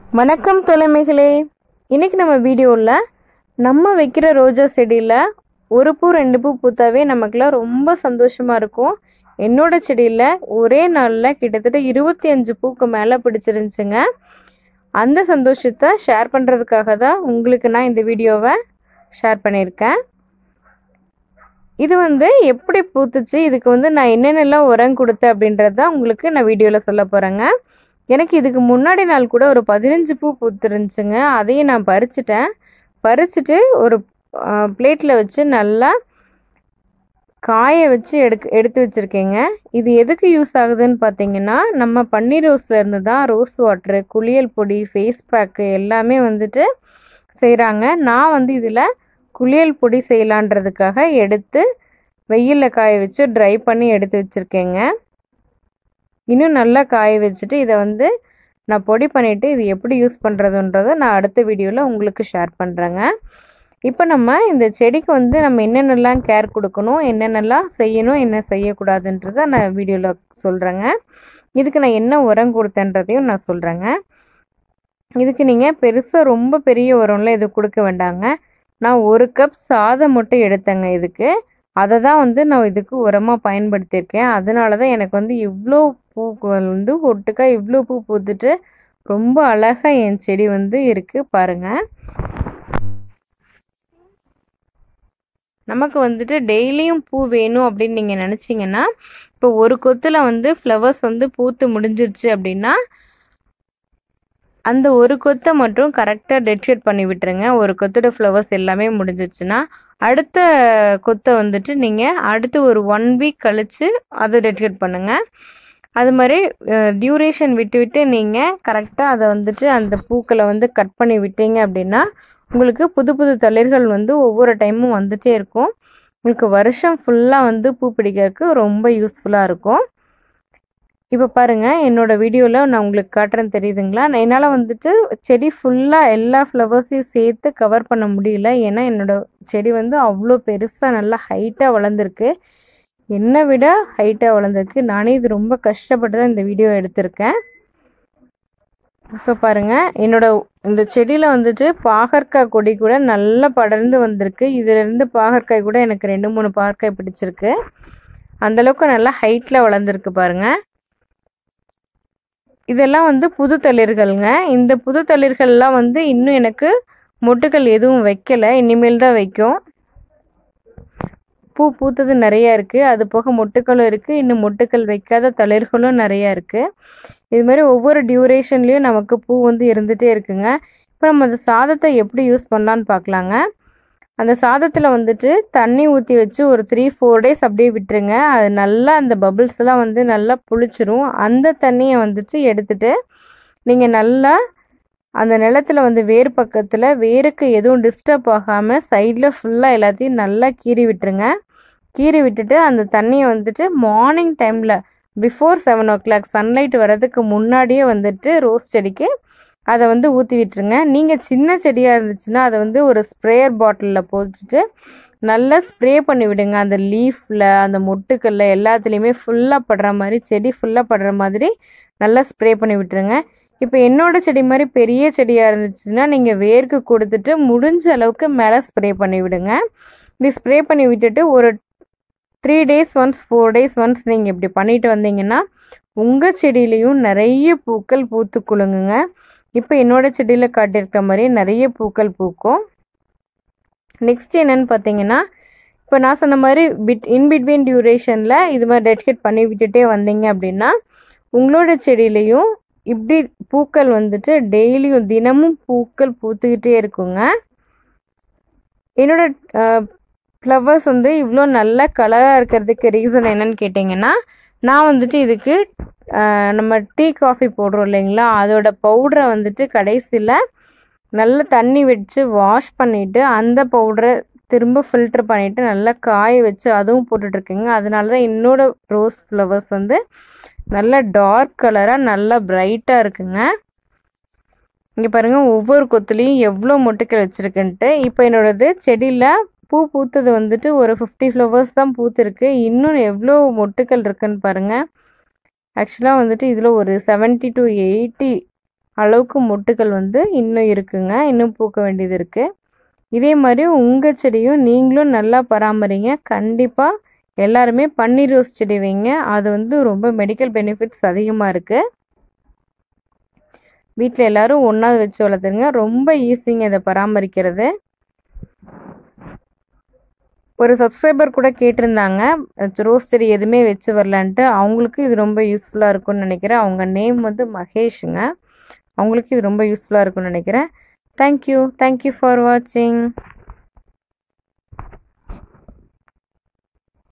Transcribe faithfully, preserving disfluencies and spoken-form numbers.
வணக்கம் தோழமைகளே. இன்னைக்கு நம்ம வீடியோவில் நம்ம வைக்கிற ரோஜா செடியில் ஒரு பூ ரெண்டு பூ பூத்தாவே நமக்குலாம் ரொம்ப சந்தோஷமாக இருக்கும். என்னோட செடியில் ஒரே நாளில் கிட்டத்தட்ட இருபத்தி அஞ்சு பூக்கு மேலே பிடிச்சிருந்துச்சுங்க. அந்த சந்தோஷத்தை ஷேர் பண்ணுறதுக்காக தான் உங்களுக்கு நான் இந்த வீடியோவை ஷேர் பண்ணியிருக்கேன். இது வந்து எப்படி பூத்துச்சு, இதுக்கு வந்து நான் என்னென்னலாம் உரம் கொடுத்தேன் அப்படின்றது தான் உங்களுக்கு நான் வீடியோவில் சொல்ல போகிறேங்க. எனக்கு இதுக்கு முன்னாடி நாள் கூட ஒரு பதினஞ்சு பூ பூத்துருந்துச்சுங்க. அதையும் நான் பறிச்சிட்டேன். பறிச்சுட்டு ஒரு பிளேட்டில் வச்சு நல்லா காய வச்சு எடுக்க எடுத்து வச்சுருக்கேங்க. இது எதுக்கு யூஸ் ஆகுதுன்னு பார்த்தீங்கன்னா, நம்ம பன்னீர் ரோஸில் இருந்து தான் ரோஸ் வாட்ரு, குளியல் பொடி, ஃபேஸ் பேக்கு எல்லாமே வந்துட்டு செய்கிறாங்க. நான் வந்து இதில் குளியல் பொடி செய்யலான்றதுக்காக எடுத்து வெயிலில் காய வச்சு ட்ரை பண்ணி எடுத்து வச்சுருக்கேங்க. இன்னும் நல்லா காய வச்சுட்டு இதை வந்து நான் பொடி பண்ணிவிட்டு இது எப்படி யூஸ் பண்ணுறதுன்றதை நான் அடுத்த வீடியோவில் உங்களுக்கு ஷேர் பண்ணுறேங்க. இப்போ நம்ம இந்த செடிக்கு வந்து நம்ம என்னென்னலாம் கேர் கொடுக்கணும், என்னென்னலாம் செய்யணும், என்ன செய்யக்கூடாதுன்றதை நான் வீடியோவில் சொல்கிறேங்க. இதுக்கு நான் என்ன உரம் கொடுத்தேன்றதையும் நான் சொல்கிறேங்க. இதுக்கு நீங்கள் பெருசாக ரொம்ப பெரிய உரம்லாம் இது கொடுக்க வேண்டாங்க. நான் ஒரு கப் சாதம் மட்டும் எடுத்தேங்க இதுக்கு. அதை தான் வந்து நான் இதுக்கு உரமாக பயன்படுத்தியிருக்கேன். அதனால தான் எனக்கு வந்து இவ்வளோ பூக்கள் வந்து ஒட்டுக்கா இவ்வளோ பூ பூத்துட்டு ரொம்ப அழகாக என் செடி வந்து இருக்குது பாருங்கள். நமக்கு வந்துட்டு டெய்லியும் பூ வேணும் அப்படின்னு நீங்கள் நினச்சிங்கன்னா, இப்போ ஒரு கொத்தில் வந்து ஃப்ளவர்ஸ் வந்து பூத்து முடிஞ்சிருச்சு அப்படின்னா அந்த ஒரு கொத்தை மட்டும் கரெக்டாக டெடிகேட் பண்ணி விட்டுருங்க. ஒரு கொத்தோட ஃப்ளவர்ஸ் எல்லாமே முடிஞ்சிருச்சுன்னா அடுத்த கொத்தை வந்துட்டு நீங்கள் அடுத்து ஒரு ஒன் வீக் கழித்து அதை டெடிகேட் பண்ணுங்கள். அது மாதிரி டியூரேஷன் விட்டு விட்டு நீங்கள் கரெக்டாக அதை வந்துட்டு அந்த பூக்களை வந்து கட் பண்ணி விட்டீங்க அப்படின்னா உங்களுக்கு புது புது தளிர்கள் வந்து ஒவ்வொரு டைமும் வந்துகிட்டே இருக்கும். உங்களுக்கு வருஷம் ஃபுல்லாக வந்து பூ பிடிக்கிறதுக்கு ரொம்ப யூஸ்ஃபுல்லாக இருக்கும். இப்போ பாருங்கள், என்னோடய வீடியோவில் நான் உங்களுக்கு காட்டுறேன்னு தெரியுதுங்களா? நான் என்னால் வந்துட்டு செடி ஃபுல்லாக எல்லா ஃப்ளவர்ஸையும் சேர்த்து கவர் பண்ண முடியல. ஏன்னா என்னோடய செடி வந்து அவ்வளோ பெருசாக நல்லா ஹைட்டாக வளர்ந்துருக்கு. என்னை விட ஹைட்டாக வளர்ந்துருக்கு. நானே இது ரொம்ப கஷ்டப்பட்டு தான் இந்த வீடியோ எடுத்திருக்கேன். இப்போ பாருங்கள், என்னோட இந்த செடியில் வந்துட்டு பாகற்காய் கொடி கூட நல்லா படர்ந்து வந்திருக்கு. இதிலேருந்து பாகற்காய் கூட எனக்கு ரெண்டு மூணு பாகற்காய் பிடிச்சிருக்கு. அந்தளவுக்கு நல்லா ஹைட்டில் வளர்ந்துருக்கு பாருங்கள். இதெல்லாம் வந்து புது தளிர்கள்ங்க. இந்த புது தளிர்கள்லாம் வந்து இன்னும் எனக்கு மொட்டுக்கள் எதுவும் வைக்கலை, இனிமேல் தான் வைக்கும். பூ பூத்தது நிறையா இருக்குது. அது போக மொட்டுக்களும் இருக்குது. இன்னும் மொட்டுக்கள் வைக்காத தளிர்களும் நிறையா இருக்குது. இது மாதிரி ஒவ்வொரு டியூரேஷன்லேயும் நமக்கு பூ வந்து இருந்துகிட்டே இருக்குங்க. இப்போ நம்ம அந்த சாதத்தை எப்படி யூஸ் பண்ணலான்னு பார்க்கலாங்க. அந்த சாதத்தில் வந்துட்டு தண்ணி ஊற்றி வச்சு ஒரு த்ரீ ஃபோர் டேஸ் அப்படியே விட்டுருங்க. அது நல்லா அந்த பபிள்ஸ்லாம் வந்து நல்லா புளிச்சிரும். அந்த தண்ணியை வந்துட்டு எடுத்துட்டு நீங்கள் நல்லா அந்த நிலத்தில் வந்து வேர் பக்கத்தில் வேருக்கு எதுவும் டிஸ்டர்ப் ஆகாமல் சைடில் ஃபுல்லாக எல்லாத்தையும் நல்லா கீறி விட்டுருங்க. கீறி விட்டுட்டு அந்த தண்ணியை வந்துட்டு மார்னிங் டைமில் before seven o'clock sunlight வர்றதுக்கு முன்னாடியே வந்துட்டு ரோஸ் செடிக்கு அதை வந்து ஊற்றி விட்டுருங்க. நீங்கள் சின்ன செடியாக இருந்துச்சுன்னா அதை வந்து ஒரு ஸ்ப்ரேயர் பாட்டிலில் போட்டுட்டு நல்லா ஸ்ப்ரே பண்ணி விடுங்க. அந்த லீஃபில் அந்த மொட்டுக்களில் எல்லாத்துலேயுமே ஃபுல்லாக படுற மாதிரி, செடி ஃபுல்லாக படுற மாதிரி நல்லா ஸ்ப்ரே பண்ணி விட்டுருங்க. இப்போ என்னோடய செடி மாதிரி பெரிய செடியாக இருந்துச்சுன்னா நீங்கள் வேருக்கு கொடுத்துட்டு முடிஞ்ச அளவுக்கு மேலே ஸ்ப்ரே பண்ணி விடுங்க. இப்படி ஸ்ப்ரே பண்ணி விட்டுட்டு ஒரு three days once four days once நீங்கள் இப்படி பண்ணிட்டு வந்தீங்கன்னா உங்கள் செடியிலையும் நிறைய பூக்கள் பூத்து குலுங்குங்க. இப்போ என்னோடய செடியில் காட்டியிருக்க மாதிரி நிறைய பூக்கள் பூக்கும். நெக்ஸ்ட் என்னென்னு பார்த்தீங்கன்னா, இப்போ நான் சொன்ன மாதிரி பிட் இன்பிட்வீன் டியூரேஷனில் இது மாதிரி டெடிகேட் பண்ணி விட்டுட்டே வந்தீங்க அப்படின்னா உங்களோட செடியிலையும் இப்படி பூக்கள் வந்துட்டு டெய்லியும் தினமும் பூக்கள் பூத்துக்கிட்டே இருக்குங்க. என்னோட ஃப்ளவர்ஸ் வந்து இவ்வளோ நல்ல கலராக இருக்கிறதுக்கு ரீசன் என்னன்னு கேட்டிங்கன்னா, நான் வந்துட்டு இதுக்கு நம்ம டீ காஃபி போடுறோம் இல்லைங்களா, அதோட பவுடரை வந்துட்டு கடைசியில் நல்லா தண்ணி வச்சு வாஷ் பண்ணிவிட்டு அந்த பவுடரை திரும்ப ஃபில்ட்ரு பண்ணிவிட்டு நல்லா காய வச்சு அதுவும் போட்டுட்ருக்கேங்க. அதனால தான் என்னோடய ரோஸ் ஃப்ளவர்ஸ் வந்து நல்லா டார்க் கலராக நல்லா பிரைட்டாக இருக்குங்க. இங்கே பாருங்கள், ஒவ்வொரு கொத்துலேயும் எவ்வளோ மொட்டுக்கள் வச்சுருக்குன்ட்டு. இப்போ என்னோடது செடியில் பூ பூத்தது வந்துட்டு ஒரு ஃபிஃப்டி ஃப்ளவர்ஸ் தான் பூத்துருக்கு. இன்னும் எவ்வளோ மொட்டுக்கள் இருக்குன்னு பாருங்கள். ஆக்சுவலாக வந்துட்டு இதில் ஒரு செவன்ட்டி டு எயிட்டி அளவுக்கு மொட்டுக்கள் வந்து இன்னும் இருக்குங்க. இன்னும் பூக்க வேண்டியது இருக்குது. இதே மாதிரி உங்கள் செடியும் நீங்களும் நல்லா பராமரிங்க. கண்டிப்பாக எல்லாருமே பன்னீர் ரோஸ் செடி வைங்க. அது வந்து ரொம்ப மெடிக்கல் பெனிஃபிட்ஸ் அதிகமாக இருக்குது. வீட்டில் எல்லோரும் ஒன்றா வச்சு வளர்த்துருங்க. ரொம்ப ஈஸிங்க இதை பராமரிக்கிறது. ஒரு சப்ஸ்கிரைபர் கூட கேட்டிருந்தாங்க ரோஸ் செடி எதுவுமே வச்சு வரலான்ட்டு. அவங்களுக்கு இது ரொம்ப யூஸ்ஃபுல்லாக இருக்கும்னு நினைக்கிறேன். அவங்க நேம் வந்து மகேஷுங்க. அவங்களுக்கு இது ரொம்ப யூஸ்ஃபுல்லாக இருக்கும்னு நினைக்கிறேன். தேங்க்யூ தேங்க்யூ ஃபார் வாட்சிங்.